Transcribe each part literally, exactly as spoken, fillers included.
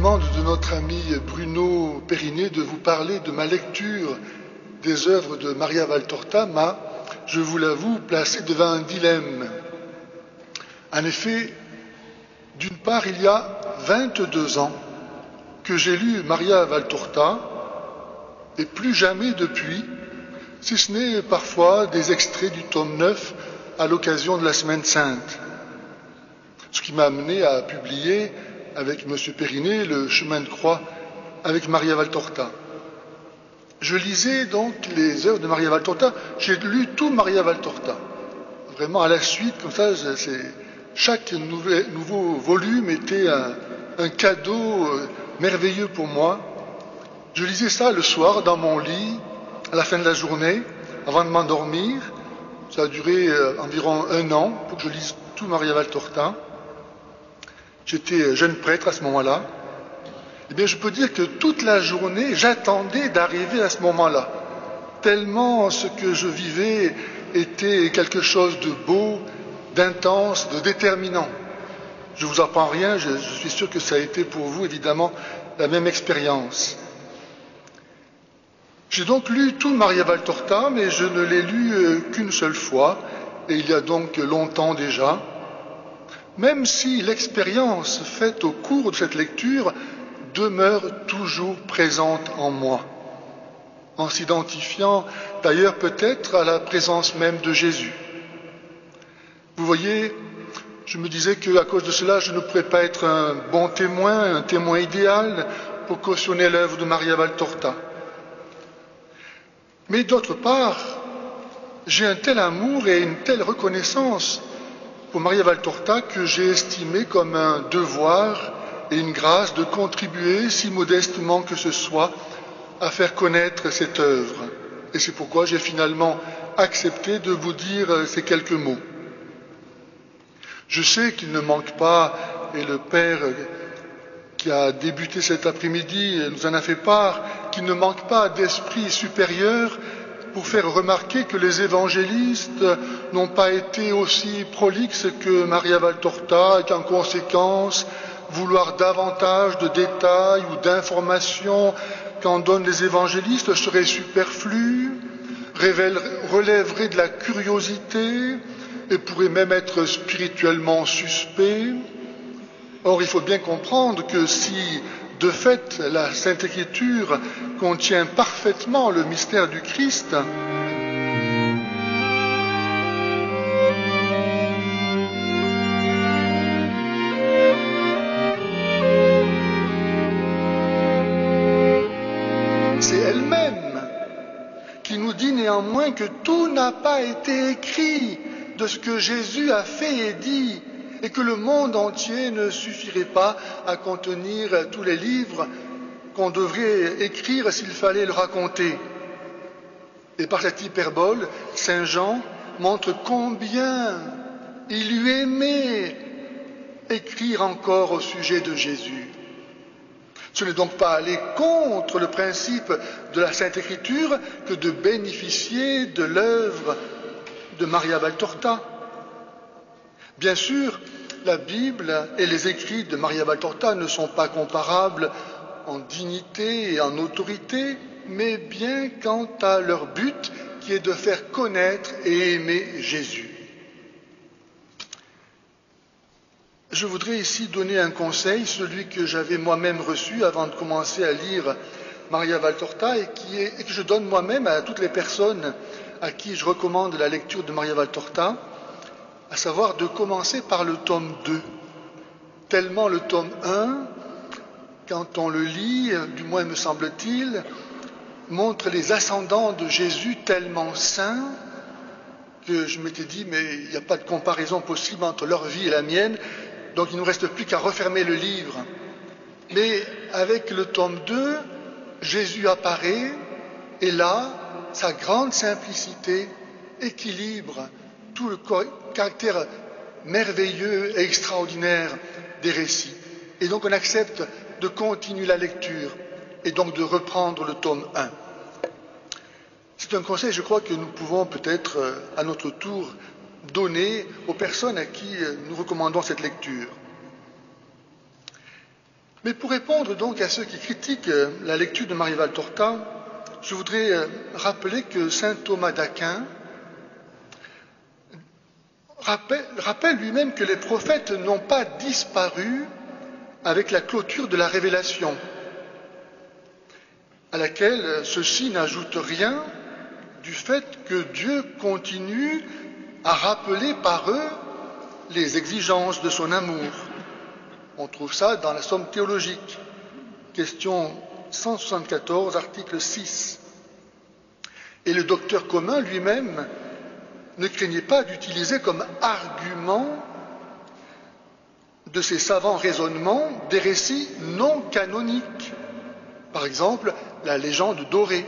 demande de notre ami Bruno Périnet de vous parler de ma lecture des œuvres de Maria Valtorta m'a, je vous l'avoue, placé devant un dilemme. En effet, d'une part, il y a vingt-deux ans que j'ai lu Maria Valtorta, et plus jamais depuis, si ce n'est parfois des extraits du tome neuf à l'occasion de la Semaine Sainte. Ce qui m'a amené à publier avec M. Périnet le chemin de croix avec Maria Valtorta. Je lisais donc les œuvres de Maria Valtorta, j'ai lu tout Maria Valtorta, vraiment à la suite, comme ça, c'est, chaque nouvel, nouveau volume était un, un cadeau merveilleux pour moi. Je lisais ça le soir dans mon lit, à la fin de la journée, avant de m'endormir. Ça a duré euh, environ un an pour que je lise tout Maria Valtorta. J'étais jeune prêtre à ce moment-là. Eh bien, je peux dire que toute la journée, j'attendais d'arriver à ce moment-là. Tellement ce que je vivais était quelque chose de beau, d'intense, de déterminant. Je ne vous apprends rien, je, je suis sûr que ça a été pour vous, évidemment, la même expérience. J'ai donc lu tout Maria Valtorta, mais je ne l'ai lu qu'une seule fois, et il y a donc longtemps déjà. Même si l'expérience faite au cours de cette lecture demeure toujours présente en moi, en s'identifiant d'ailleurs peut-être à la présence même de Jésus. Vous voyez, je me disais qu'à cause de cela, je ne pourrais pas être un bon témoin, un témoin idéal pour cautionner l'œuvre de Maria Valtorta. Mais d'autre part, j'ai un tel amour et une telle reconnaissance pour Maria Valtorta que j'ai estimé comme un devoir et une grâce de contribuer, si modestement que ce soit, à faire connaître cette œuvre. Et c'est pourquoi j'ai finalement accepté de vous dire ces quelques mots. Je sais qu'il ne manque pas, et le Père qui a débuté cet après-midi nous en a fait part, qu'il ne manque pas d'esprit supérieur pour faire remarquer que les évangélistes n'ont pas été aussi prolixes que Maria Valtorta et qu'en conséquence, vouloir davantage de détails ou d'informations qu'en donnent les évangélistes serait superflu, révèle, relèverait de la curiosité et pourrait même être spirituellement suspect. Or, il faut bien comprendre que si, de fait, la Sainte Écriture contient parfaitement le mystère du Christ, c'est elle-même qui nous dit néanmoins que tout n'a pas été écrit de ce que Jésus a fait et dit, et que le monde entier ne suffirait pas à contenir tous les livres qu'on devrait écrire s'il fallait le raconter. Et par cette hyperbole, Saint Jean montre combien il lui aimait écrire encore au sujet de Jésus. Ce n'est donc pas aller contre le principe de la Sainte Écriture que de bénéficier de l'œuvre de Maria Valtorta. Bien sûr, la Bible et les écrits de Maria Valtorta ne sont pas comparables en dignité et en autorité, mais bien quant à leur but qui est de faire connaître et aimer Jésus. Je voudrais ici donner un conseil, celui que j'avais moi-même reçu avant de commencer à lire Maria Valtorta et, qui est, et que je donne moi-même à toutes les personnes à qui je recommande la lecture de Maria Valtorta, à savoir de commencer par le tome deux. Tellement le tome un, quand on le lit, du moins me semble-t-il, montre les ascendants de Jésus tellement saints que je m'étais dit, mais il n'y a pas de comparaison possible entre leur vie et la mienne, donc il ne nous reste plus qu'à refermer le livre. Mais avec le tome deux, Jésus apparaît, et là, sa grande simplicité équilibre tout le caractère merveilleux et extraordinaire des récits. Et donc on accepte de continuer la lecture et donc de reprendre le tome un. C'est un conseil, je crois, que nous pouvons peut-être à notre tour donner aux personnes à qui nous recommandons cette lecture. Mais pour répondre donc à ceux qui critiquent la lecture de Maria Valtorta, je voudrais rappeler que saint Thomas d'Aquin rappelle, rappelle lui-même que les prophètes n'ont pas disparu avec la clôture de la Révélation, à laquelle ceux-ci n'ajoutent rien du fait que Dieu continue à rappeler par eux les exigences de son amour. On trouve ça dans la Somme théologique, question cent soixante-quatorze, article six. Et le docteur commun lui-même ne craignait pas d'utiliser comme argument de ses savants raisonnements des récits non canoniques, par exemple la légende dorée.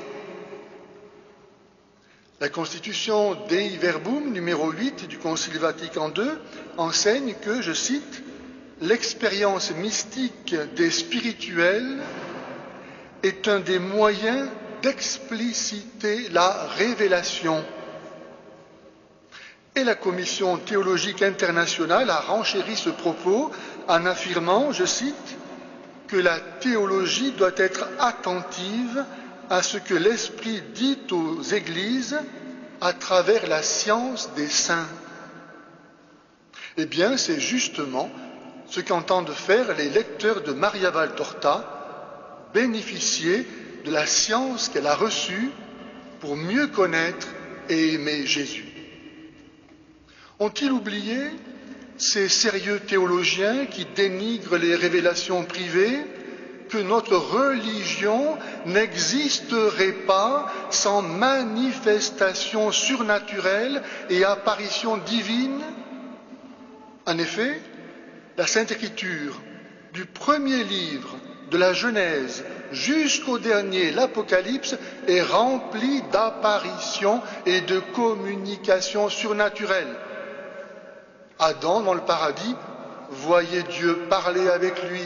La Constitution Dei Verbum numéro huit du Concile Vatican deux enseigne que, je cite, « l'expérience mystique des spirituels est un des moyens d'expliciter la révélation ». Et la Commission théologique internationale a renchéri ce propos en affirmant, je cite, que la théologie doit être attentive à ce que l'Esprit dit aux Églises à travers la science des saints. Eh bien, c'est justement ce qu'entendent faire les lecteurs de Maria Valtorta, bénéficier de la science qu'elle a reçue pour mieux connaître et aimer Jésus. Ont-ils oublié ces sérieux théologiens qui dénigrent les révélations privées, que notre religion n'existerait pas sans manifestation surnaturelle et apparition divine? En effet, la Sainte Écriture, du premier livre de la Genèse jusqu'au dernier, l'Apocalypse, est remplie d'apparitions et de communications surnaturelles. Adam, dans le paradis, voyait Dieu parler avec lui.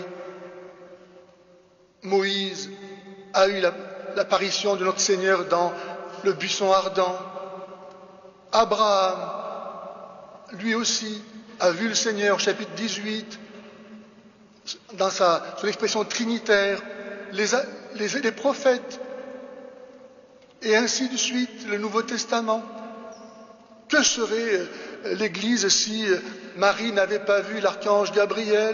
Moïse a eu l'apparition de notre Seigneur dans le buisson ardent. Abraham, lui aussi, a vu le Seigneur, chapitre dix-huit, dans sa, son expression trinitaire, les, les, les prophètes, et ainsi de suite, le Nouveau Testament. Que serait l'Église si Marie n'avait pas vu l'archange Gabriel?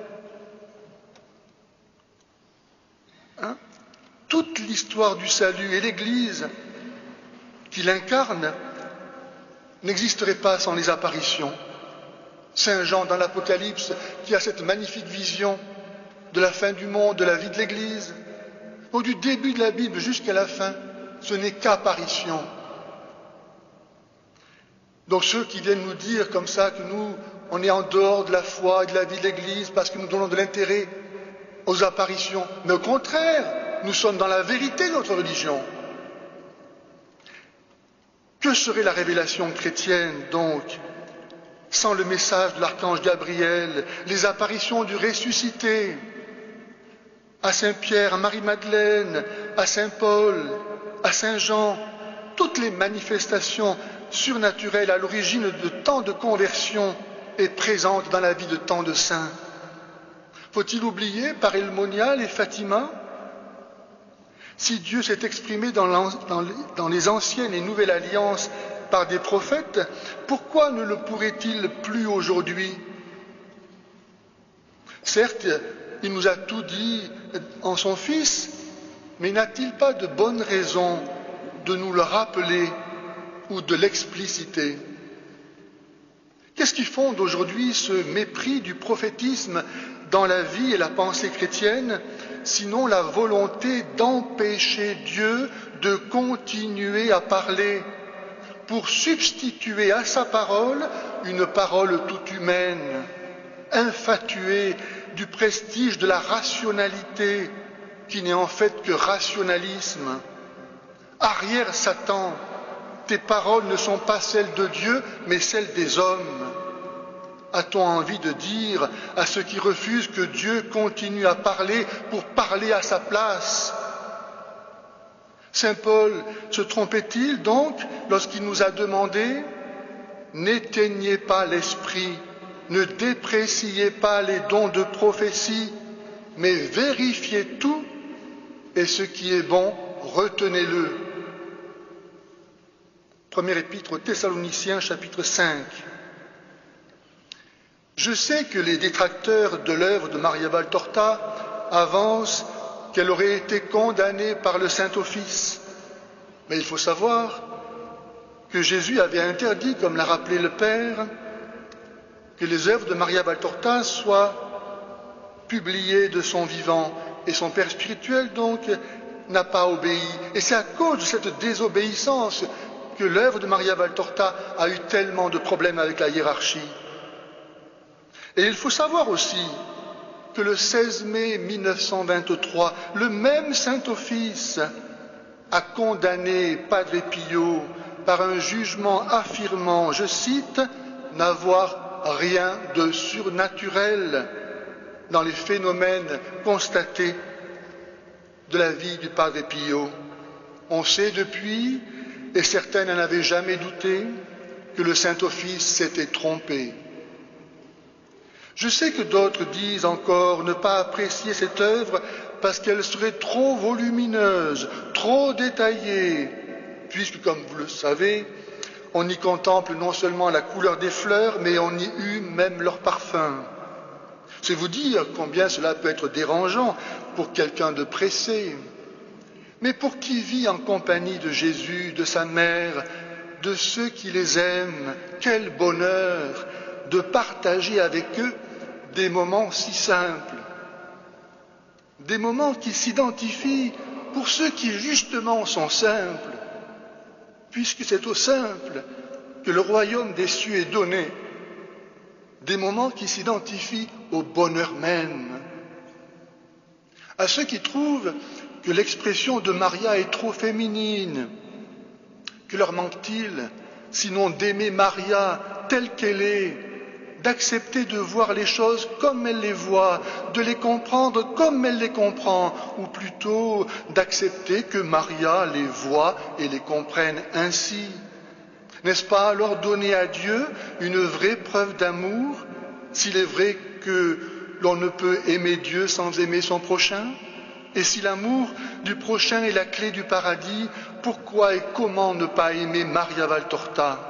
Hein? Toute l'histoire du salut et l'Église qui l'incarne n'existerait pas sans les apparitions. Saint Jean dans l'Apocalypse qui a cette magnifique vision de la fin du monde, de la vie de l'Église. Donc du début de la Bible jusqu'à la fin, ce n'est qu'apparition. Donc ceux qui viennent nous dire comme ça que nous, on est en dehors de la foi et de la vie de l'Église parce que nous donnons de l'intérêt aux apparitions, mais au contraire, nous sommes dans la vérité de notre religion. Que serait la révélation chrétienne donc sans le message de l'archange Gabriel, les apparitions du ressuscité à Saint-Pierre, à Marie-Madeleine, à Saint-Paul, à Saint-Jean, toutes les manifestations surnaturelles à l'origine de tant de conversions et présentes dans la vie de tant de saints. Faut-il oublier par El Monial et Fatima? Si Dieu s'est exprimé dans, dans, dans les anciennes et nouvelles alliances par des prophètes, pourquoi ne le pourrait-il plus aujourd'hui? Certes, il nous a tout dit en son Fils, mais n'a-t-il pas de bonnes raisons de nous le rappeler ou de l'expliciter? Qu'est-ce qui fonde aujourd'hui ce mépris du prophétisme dans la vie et la pensée chrétienne, sinon la volonté d'empêcher Dieu de continuer à parler pour substituer à sa parole une parole toute humaine, infatuée du prestige de la rationalité, qui n'est en fait que rationalisme. Arrière Satan, tes paroles ne sont pas celles de Dieu, mais celles des hommes. A-t-on envie de dire à ceux qui refusent que Dieu continue à parler pour parler à sa place? Saint Paul se trompait-il donc lorsqu'il nous a demandé « N'éteignez pas l'esprit, ne dépréciez pas les dons de prophétie, mais vérifiez tout, et ce qui est bon, retenez-le. Premier épître aux Thessaloniciens, chapitre cinq. Je sais que les détracteurs de l'œuvre de Maria Valtorta avancent qu'elle aurait été condamnée par le Saint-Office. Mais il faut savoir que Jésus avait interdit, comme l'a rappelé le Père, que les œuvres de Maria Valtorta soient publiées de son vivant. Et son père spirituel, donc, n'a pas obéi. Et c'est à cause de cette désobéissance que l'œuvre de Maria Valtorta a eu tellement de problèmes avec la hiérarchie. Et il faut savoir aussi que le seize mai mille neuf cent vingt-trois, le même Saint-Office a condamné Padre Pio par un jugement affirmant, je cite, « n'avoir rien de surnaturel » dans les phénomènes constatés de la vie du Padre Pio. On sait depuis, et certains n'en avaient jamais douté, que le Saint-Office s'était trompé. Je sais que d'autres disent encore ne pas apprécier cette œuvre parce qu'elle serait trop volumineuse, trop détaillée, puisque, comme vous le savez, on y contemple non seulement la couleur des fleurs, mais on y hume même leur parfum. C'est vous dire combien cela peut être dérangeant pour quelqu'un de pressé. Mais pour qui vit en compagnie de Jésus, de sa mère, de ceux qui les aiment, quel bonheur de partager avec eux des moments si simples, des moments qui s'identifient pour ceux qui justement sont simples, puisque c'est au simple que le royaume des cieux est donné, des moments qui s'identifient au bonheur même. À ceux qui trouvent que l'expression de Maria est trop féminine, que leur manque-t-il, sinon d'aimer Maria telle qu'elle est, d'accepter de voir les choses comme elle les voit, de les comprendre comme elle les comprend, ou plutôt d'accepter que Maria les voit et les comprenne ainsi. N'est-ce pas alors donner à Dieu une vraie preuve d'amour, s'il est vrai que l'on ne peut aimer Dieu sans aimer son prochain? Et si l'amour du prochain est la clé du paradis, pourquoi et comment ne pas aimer Maria Valtorta?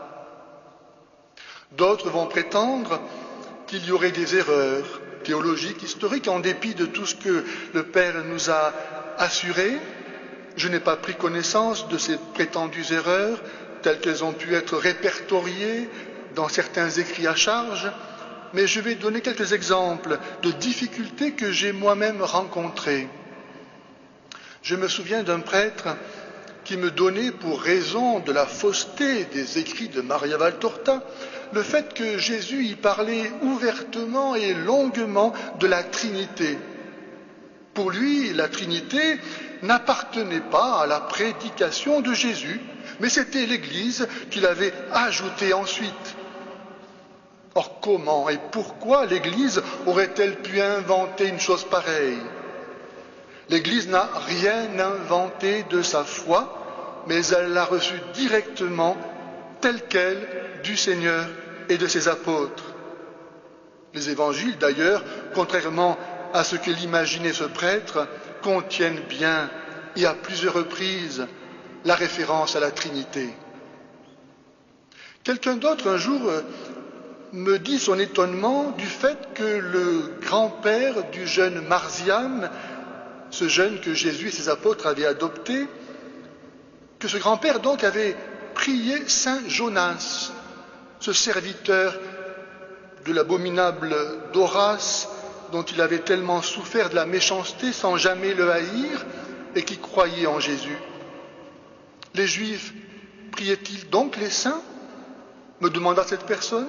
D'autres vont prétendre qu'il y aurait des erreurs théologiques, historiques, en dépit de tout ce que le Père nous a assuré. Je n'ai pas pris connaissance de ces prétendues erreurs, telles qu'elles ont pu être répertoriées dans certains écrits à charge, mais je vais donner quelques exemples de difficultés que j'ai moi-même rencontrées. Je me souviens d'un prêtre qui me donnait pour raison de la fausseté des écrits de Maria Valtorta le fait que Jésus y parlait ouvertement et longuement de la Trinité. Pour lui, la Trinité n'appartenait pas à la prédication de Jésus, mais c'était l'Église qui l'avait ajoutée ensuite. Or, comment et pourquoi l'Église aurait-elle pu inventer une chose pareille? L'Église n'a rien inventé de sa foi, mais elle l'a reçue directement, telle qu'elle, du Seigneur et de ses apôtres. Les évangiles, d'ailleurs, contrairement à ce que l'imaginait ce prêtre, contiennent bien, et à plusieurs reprises, la référence à la Trinité. Quelqu'un d'autre, un jour, me dit son étonnement du fait que le grand-père du jeune Marziam, ce jeune que Jésus et ses apôtres avaient adopté, que ce grand-père donc avait prié Saint Jonas, ce serviteur de l'abominable Doras, dont il avait tellement souffert de la méchanceté sans jamais le haïr, et qui croyait en Jésus. Les Juifs priaient-ils donc les saints? Me demanda cette personne.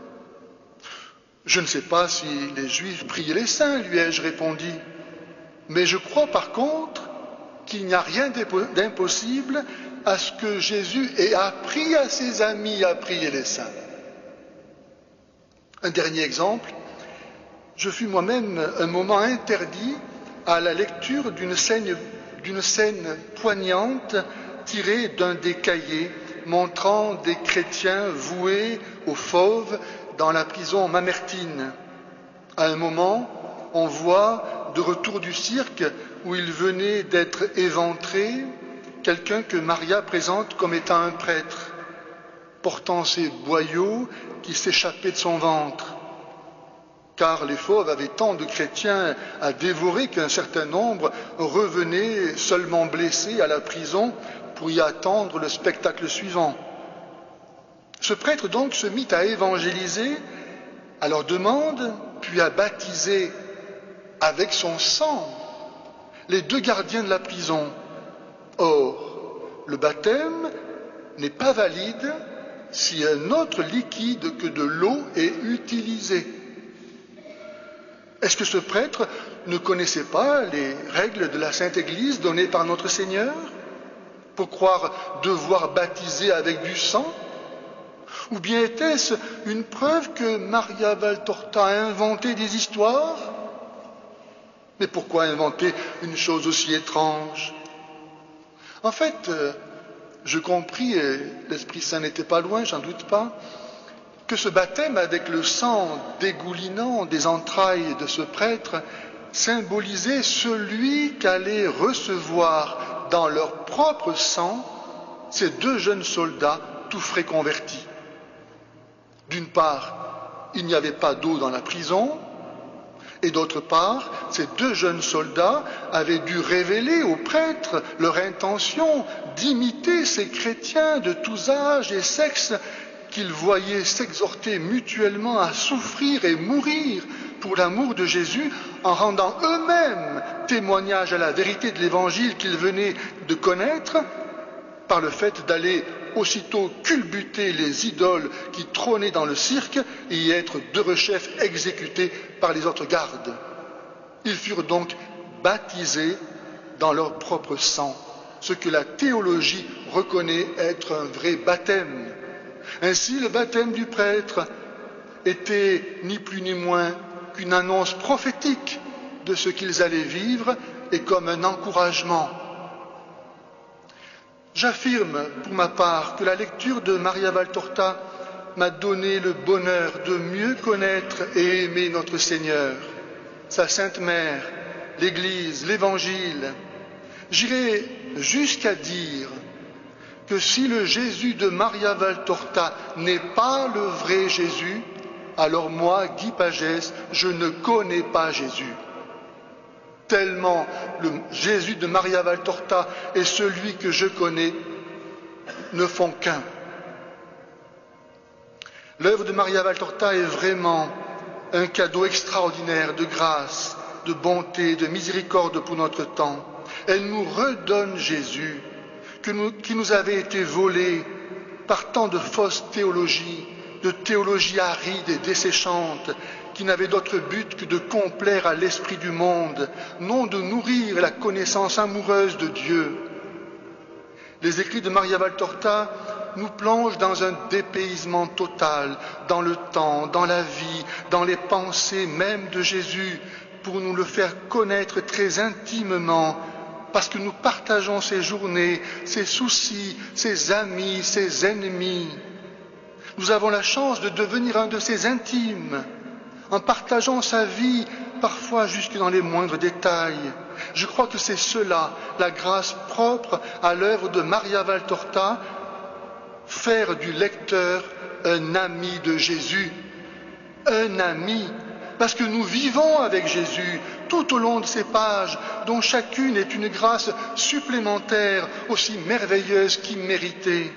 Je ne sais pas si les Juifs priaient les saints, lui ai-je répondu. Mais je crois par contre qu'il n'y a rien d'impossible à ce que Jésus ait appris à ses amis à prier les saints. Un dernier exemple, je fus moi-même un moment interdit à la lecture d'une scène, d'une scène poignante tirée d'un des cahiers montrant des chrétiens voués aux fauves dans la prison mamertine. À un moment, on voit de retour du cirque où il venait d'être éventré, quelqu'un que Maria présente comme étant un prêtre, portant ses boyaux qui s'échappaient de son ventre. Car les fauves avaient tant de chrétiens à dévorer qu'un certain nombre revenaient seulement blessés à la prison pour y attendre le spectacle suivant. Ce prêtre donc se mit à évangéliser à leur demande, puis à baptiser avec son sang les deux gardiens de la prison. Or, le baptême n'est pas valide si un autre liquide que de l'eau est utilisé. Est-ce que ce prêtre ne connaissait pas les règles de la Sainte Église données par notre Seigneur pour croire devoir baptiser avec du sang? Ou bien était-ce une preuve que Maria Valtorta a inventé des histoires? Mais pourquoi inventer une chose aussi étrange? En fait, je compris, et l'Esprit Saint n'était pas loin, j'en doute pas, que ce baptême avec le sang dégoulinant des entrailles de ce prêtre symbolisait celui qu'allaient recevoir dans leur propre sang ces deux jeunes soldats tout frais convertis. D'une part, il n'y avait pas d'eau dans la prison, et d'autre part, ces deux jeunes soldats avaient dû révéler aux prêtres leur intention d'imiter ces chrétiens de tous âges et sexes qu'ils voyaient s'exhorter mutuellement à souffrir et mourir pour l'amour de Jésus en rendant eux-mêmes témoignage à la vérité de l'Évangile qu'ils venaient de connaître par le fait d'aller aussitôt culbuter les idoles qui trônaient dans le cirque et y être de rechef exécutés par les autres gardes. Ils furent donc baptisés dans leur propre sang, ce que la théologie reconnaît être un vrai baptême. Ainsi, le baptême du prêtre était ni plus ni moins qu'une annonce prophétique de ce qu'ils allaient vivre et comme un encouragement. J'affirme, pour ma part, que la lecture de Maria Valtorta m'a donné le bonheur de mieux connaître et aimer notre Seigneur, sa Sainte Mère, l'Église, l'Évangile. J'irai jusqu'à dire que si le Jésus de Maria Valtorta n'est pas le vrai Jésus, alors moi, Guy Pagès, je ne connais pas Jésus. Tellement le Jésus de Maria Valtorta et celui que je connais ne font qu'un. L'œuvre de Maria Valtorta est vraiment un cadeau extraordinaire de grâce, de bonté, de miséricorde pour notre temps. Elle nous redonne Jésus, que nous, qui nous avait été volé par tant de fausses théologies, de théologie aride et desséchante, qui n'avait d'autre but que de complaire à l'esprit du monde, non de nourrir la connaissance amoureuse de Dieu. Les écrits de Maria Valtorta nous plongent dans un dépaysement total, dans le temps, dans la vie, dans les pensées même de Jésus, pour nous le faire connaître très intimement, parce que nous partageons ses journées, ses soucis, ses amis, ses ennemis. Nous avons la chance de devenir un de ses intimes, en partageant sa vie, parfois jusque dans les moindres détails. Je crois que c'est cela, la grâce propre à l'œuvre de Maria Valtorta, faire du lecteur un ami de Jésus, un ami, parce que nous vivons avec Jésus tout au long de ces pages, dont chacune est une grâce supplémentaire, aussi merveilleuse qu'imméritée.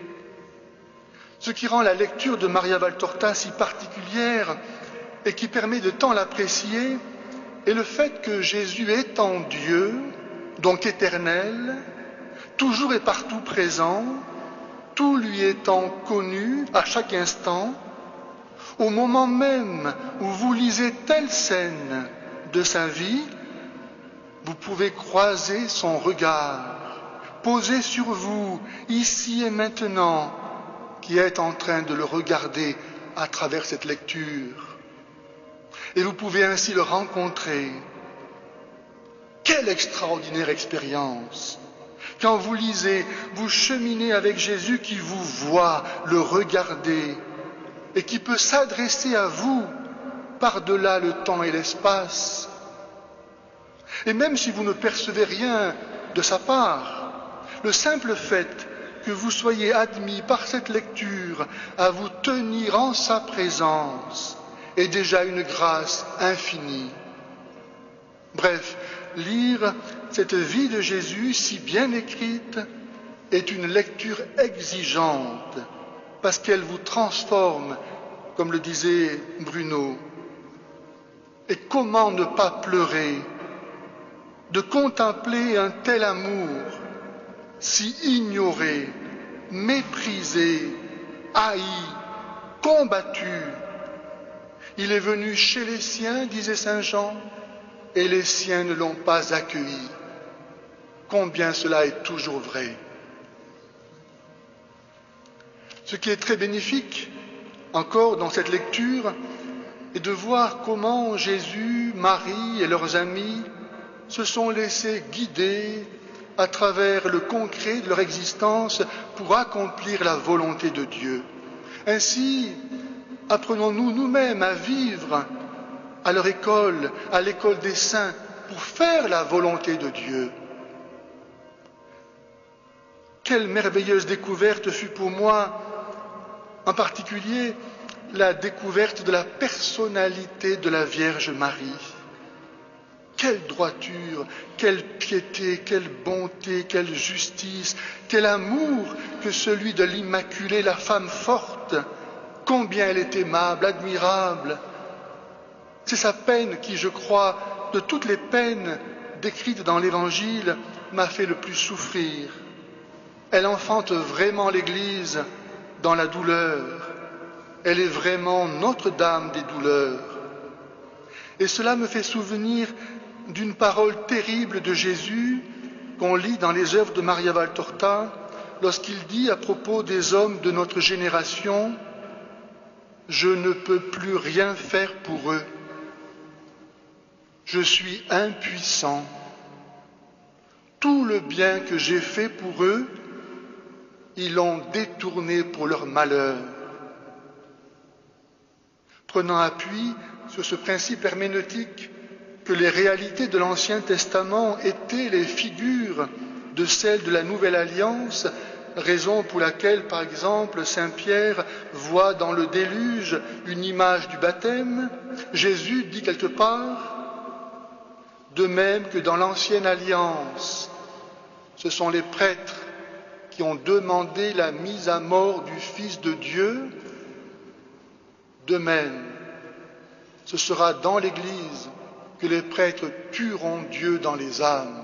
Ce qui rend la lecture de Maria Valtorta si particulière, et qui permet de tant l'apprécier est le fait que Jésus étant Dieu, donc éternel, toujours et partout présent, tout lui étant connu à chaque instant, au moment même où vous lisez telle scène de sa vie, vous pouvez croiser son regard, posé sur vous, ici et maintenant, qui êtes en train de le regarder à travers cette lecture. Et vous pouvez ainsi le rencontrer. Quelle extraordinaire expérience! Quand vous lisez, vous cheminez avec Jésus qui vous voit, le regarder, et qui peut s'adresser à vous par-delà le temps et l'espace. Et même si vous ne percevez rien de sa part, le simple fait que vous soyez admis par cette lecture à vous tenir en sa présence est déjà une grâce infinie. Bref, lire cette vie de Jésus si bien écrite est une lecture exigeante parce qu'elle vous transforme, comme le disait Bruno. Et comment ne pas pleurer de contempler un tel amour si ignoré, méprisé, haï, combattu. Il est venu chez les siens, disait saint Jean, et les siens ne l'ont pas accueilli. Combien cela est toujours vrai. Ce qui est très bénéfique, encore dans cette lecture, est de voir comment Jésus, Marie et leurs amis se sont laissés guider à travers le concret de leur existence pour accomplir la volonté de Dieu. Ainsi, apprenons-nous nous-mêmes à vivre à leur école, à l'école des saints, pour faire la volonté de Dieu. Quelle merveilleuse découverte fut pour moi, en particulier, la découverte de la personnalité de la Vierge Marie. Quelle droiture, quelle piété, quelle bonté, quelle justice, quel amour que celui de l'Immaculée, la femme forte. Combien elle est aimable, admirable. C'est sa peine qui, je crois, de toutes les peines décrites dans l'Évangile, m'a fait le plus souffrir. Elle enfante vraiment l'Église dans la douleur. Elle est vraiment Notre-Dame des douleurs. Et cela me fait souvenir d'une parole terrible de Jésus qu'on lit dans les œuvres de Maria Valtorta lorsqu'il dit à propos des hommes de notre génération « Je ne peux plus rien faire pour eux. Je suis impuissant. Tout le bien que j'ai fait pour eux, ils l'ont détourné pour leur malheur. » Prenant appui sur ce principe herméneutique que les réalités de l'Ancien Testament étaient les figures de celles de la Nouvelle Alliance, raison pour laquelle, par exemple, saint Pierre voit dans le déluge une image du baptême, Jésus dit quelque part, de même que dans l'Ancienne Alliance, ce sont les prêtres qui ont demandé la mise à mort du Fils de Dieu, de même, ce sera dans l'Église que les prêtres tueront Dieu dans les âmes.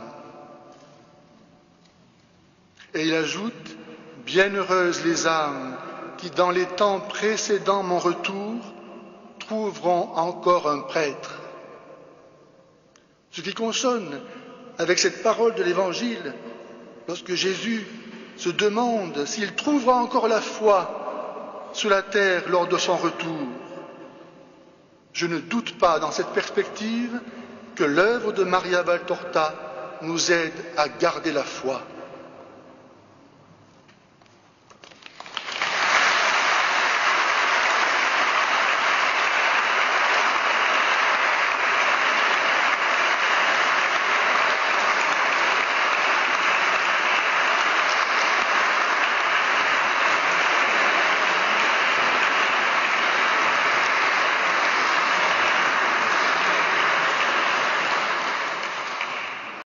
Et il ajoute, « Bienheureuses les âmes qui, dans les temps précédant mon retour, trouveront encore un prêtre. » Ce qui consonne avec cette parole de l'Évangile, lorsque Jésus se demande s'il trouvera encore la foi sur la terre lors de son retour. Je ne doute pas dans cette perspective que l'œuvre de Maria Valtorta nous aide à garder la foi.